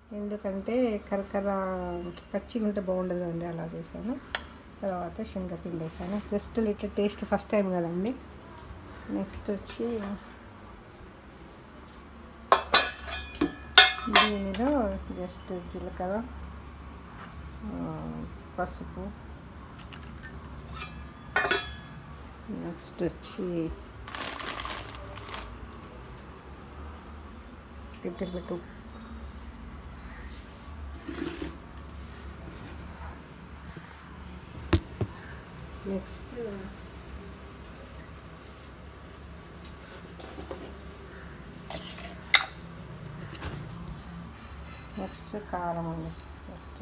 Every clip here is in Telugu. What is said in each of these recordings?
ఎందుకంటే కరకర పచ్చిగా ఉంటే బాగుండదు అండి, అలా చేశాను. తర్వాత శనగపిండి వేసాను, just little taste, first time కదండి. నెక్స్ట్ వచ్చి దీనిలో జస్ట్ జీలకర్ర, పసుపు, నెక్స్ట్ వచ్చి గిట్టెట్టు, నెక్స్ట్ కారం అండి. నెక్స్ట్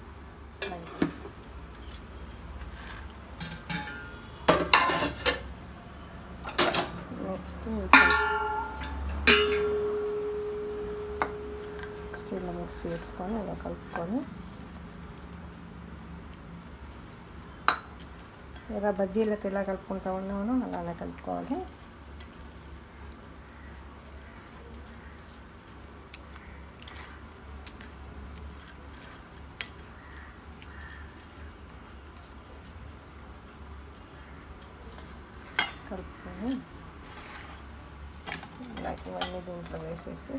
ఇలా మిక్స్ చేసుకొని ఇలా కలుపుకొని, ఇలా బజ్జీలకు ఎలా కలుపుకుంటా ఉన్నామో అలానే కలుపుకోవాలి. కలుపుకొని ఇలా ఇవన్నీ దీంట్లో వేసేసి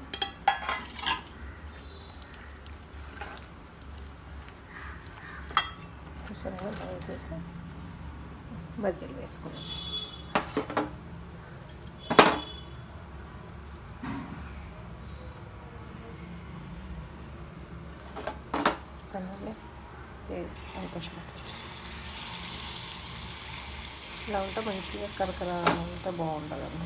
వేసేసి బజ్జీలు వేసుకున్నాం. ఇలా ఉంటే మంచిగా కరకర ఉంటే బాగుంటుందండి.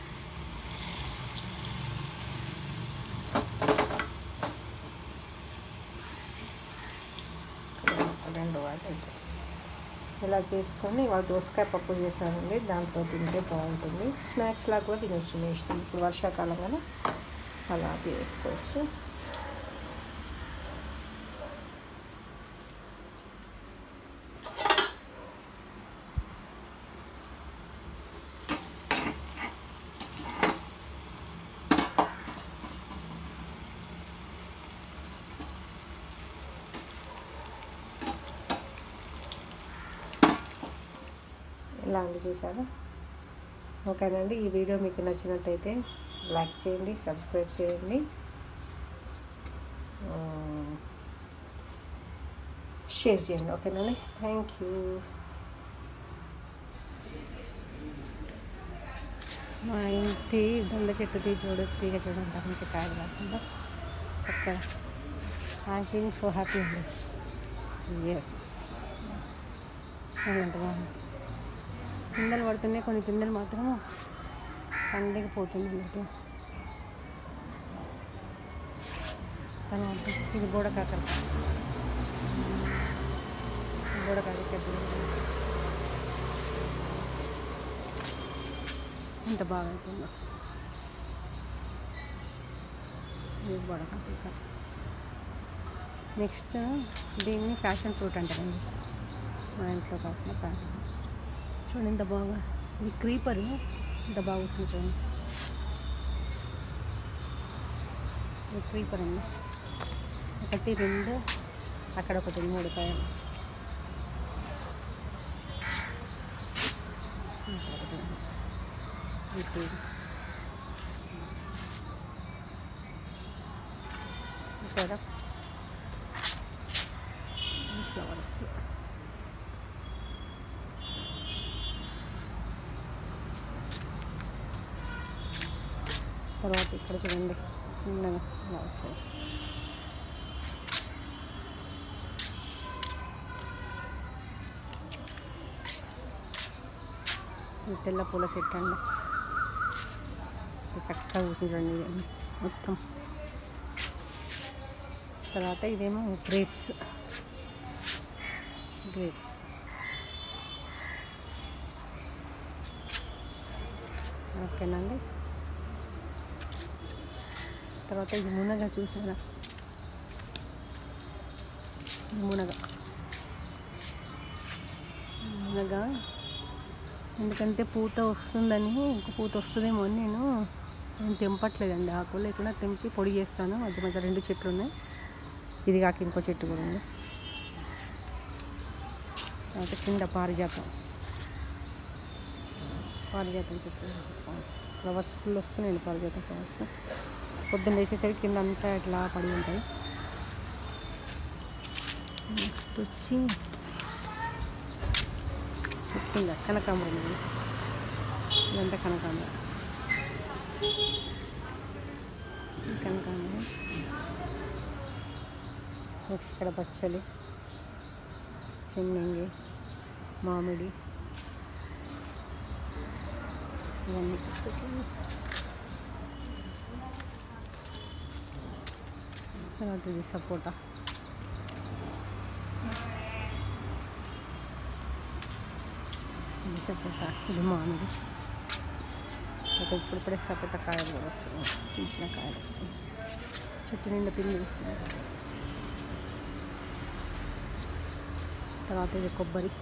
రెండు వాటి ఇలా చేసుకొని ఇవాళ దోసకాయ పప్పు చేశానండి, దాంట్లో తింటే బాగుంటుంది. స్నాక్స్ లాగా కూడా తినొచ్చు మీ ఇష్టం, ఇప్పుడు వర్షాకాలం కానీ అలా చేసుకోవచ్చు. ఇలా అండి చేశాను. ఓకేనండి, ఈ వీడియో మీకు నచ్చినట్టయితే లైక్ చేయండి, సబ్స్క్రైబ్ చేయండి, షేర్ చేయండి. ఓకేనండి, థ్యాంక్ యూ. మా ఇంటి దొండ చెట్టుది తీగ చూడండి, మంచి కాయలు కాకుండా చక్కగా. ఐ ఫీలింగ్ సో హ్యాపీ అండి. ఎస్, ఎంత బాగుంది. పిందెలు పడుతున్నాయి, కొన్ని పిందెలు మాత్రం పండకపోతుంది అన్నట్టు. తర్వాత ఇది బోడకాకర, ఎంత బాగా అవుతుందో. ఇది బోడకాకర. నెక్స్ట్ దీన్ని ఫ్యాషన్ ఫ్రూట్ అంటారండి, మా ఇంట్లో కాసిన ఫ్యాషన్. చూడండి ఎంత బాగా, ఇది క్రీపర్ ఎంత బాగా వచ్చింది చూడండి. ఇది క్రీపర్ అండి, 1 2 అక్కడ 1 3 కాయలు. చూసారా ఫ్లవర్స్. తర్వాత ఇక్కడ చూడండి చిన్నగా ఇలా వచ్చాయి. ఈ తెల్ల పూల చెట్టు అండి, చక్కగా కూర్చుంటండి మొత్తం. తర్వాత ఇదేమో గ్రేప్స్. ఓకేనండి. తర్వాత ఇది మునగ, చూసారా మునగ. ఎందుకంటే పూత వస్తుందని, ఇంక పూత వస్తుందేమో అని నేను తెంపట్లేదండి. ఆకులు లేకుండా తెంపి పొడి చేస్తాను. మధ్య మధ్య 2 చెట్లు ఉన్నాయి, ఇది కాక ఇంకో చెట్టు కూడా ఉంది. తర్వాత కింద పారిజాతం చెట్టు ఫ్లవర్స్ ఫుల్ వస్తున్నాయండి. పారిజాతం ఫ్లవర్స్ పొద్దున్న వేసేసరికి కింద అంతా ఇట్లా పడి ఉంటాయి. నెక్స్ట్ వచ్చి కింద కనకాంబరం ఉంది. ఇదంతా కనకాంబరం. నెక్స్ట్ ఇక్కడ పచ్చలి, చెన్నంగి, మామిడి ఇవన్నీ చెట్లు. తర్వాత ఇది సపోటా, ఇది మామిడి. ఇప్పుడిప్పుడే సపోటా కాయలు కూడా వస్తున్నాయి, చిన్న కాయలు వస్తున్నాయి. చెట్టు నిండా పిండి వస్తుంది. తర్వాత ఇది కొబ్బరికాయ.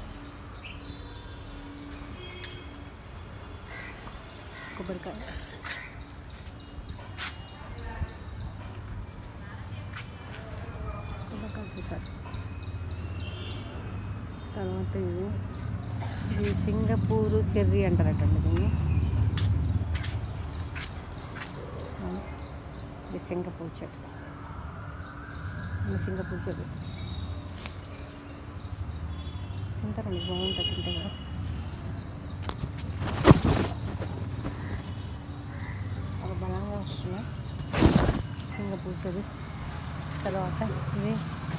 చూసారు. తర్వాత ఇది సింగపూరు చెర్రీ అంటారటండి దీన్ని. ఇది సింగపూర్ చెట్టు, సింగపూర్ చెర్రీ తింటారండి, బాగుంటుంది తింటే కూడా. చాలా బలంగా వస్తున్నాయి సింగపూర్ చెర్రీ. తర్వాత ఇది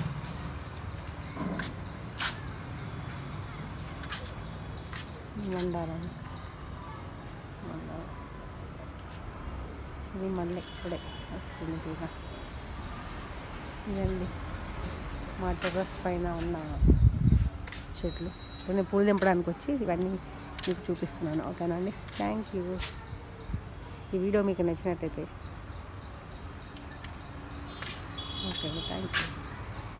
మందారం. ఇది మళ్ళీ ఇప్పుడే వస్తుంది తీగ. ఇదండి మా టెర్రస్ పైన ఉన్న చెట్లు. ఇప్పుడు నేను పూలు తెంపడానికి వచ్చి ఇవన్నీ మీకు చూపిస్తున్నాను. ఓకేనా అండి, థ్యాంక్ యూ. ఈ వీడియో మీకు నచ్చినట్టయితే ఓకే, థ్యాంక్ యూ.